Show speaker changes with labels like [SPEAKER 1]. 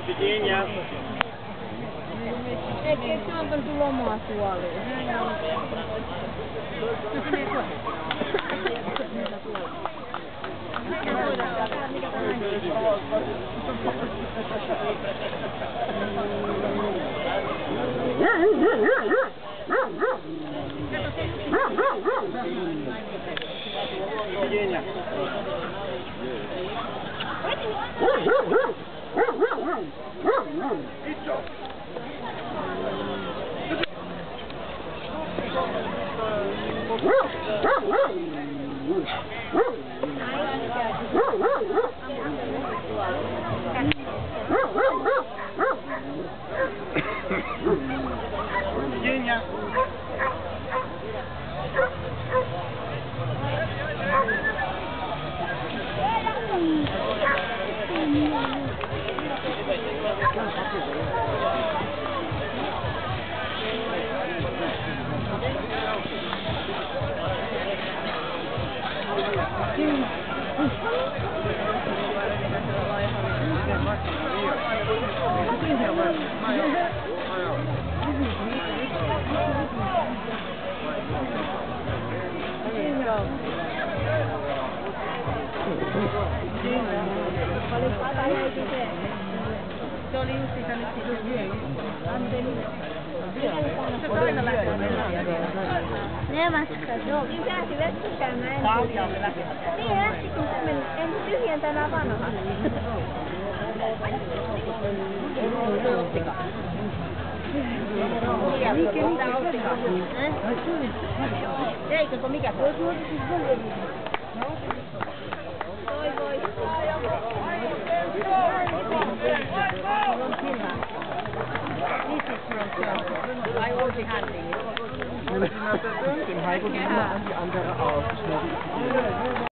[SPEAKER 1] Virginia.
[SPEAKER 2] Eikö se on pantu lomaa suoliin?
[SPEAKER 1] Virginia. Virginia.
[SPEAKER 2] Se oli just sitä nyt sitten.
[SPEAKER 3] Ne vastasi, joo. Niin pääsi vettä käymään.
[SPEAKER 2] Kaljalle lähtee.
[SPEAKER 3] Niin lähti, kun se meni. En tyhjentä enää vanhaa.
[SPEAKER 2] Eikö kun mikä se on?
[SPEAKER 3] Voi voi.
[SPEAKER 2] Ai uusi hänti.
[SPEAKER 1] Dem Heiko gegenüber an die andere aus.